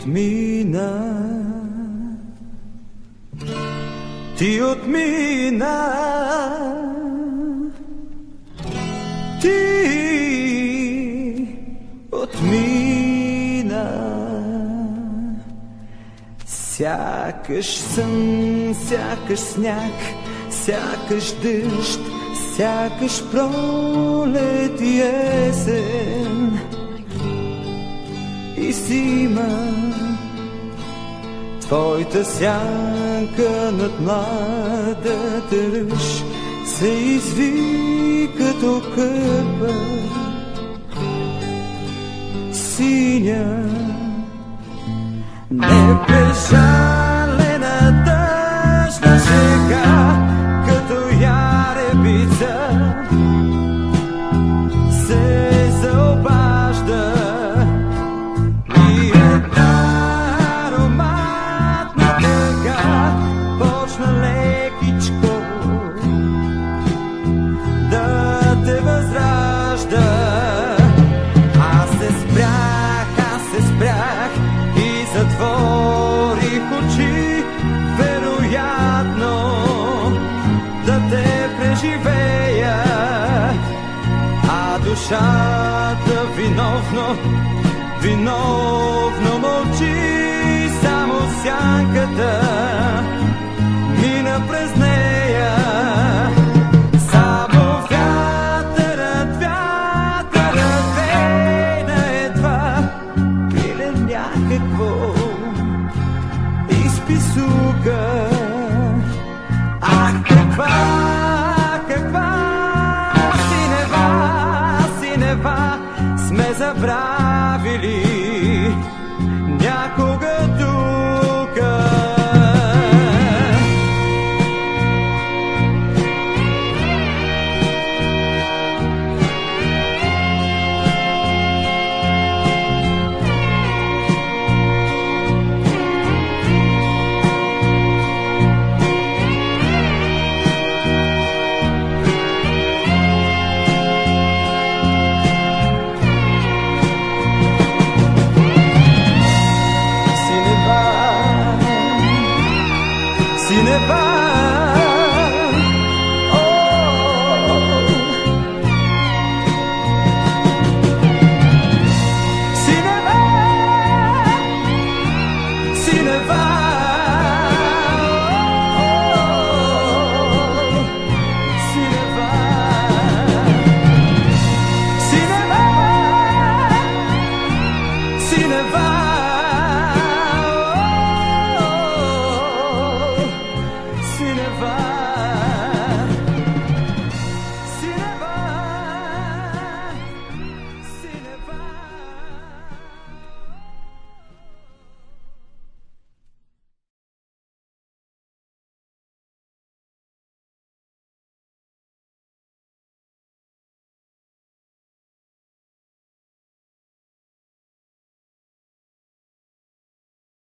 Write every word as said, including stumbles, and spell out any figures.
отмина, ти отмина, ти отмина. Сякаш сън, сякаш сняг, сякаш дъжд, сякаш пролет и есен. И сима твоята сянка над младата ръж се изви като кърпа синя. Непрежалена тъжна шега, като яребица се заобажда. И една ароматна тъга почна лекичко да те възражда. Аз се спрях, аз се спрях и затворих очи, вероятно да те преживея, а душата виновно, виновно мълчи. Само сянката мина през нея. Само вятърът, вятърът вейна едва, пиле някакво изписука. Ах, каква, каква синева, синева сме забравили някога тука. Синева, о, синева, синева.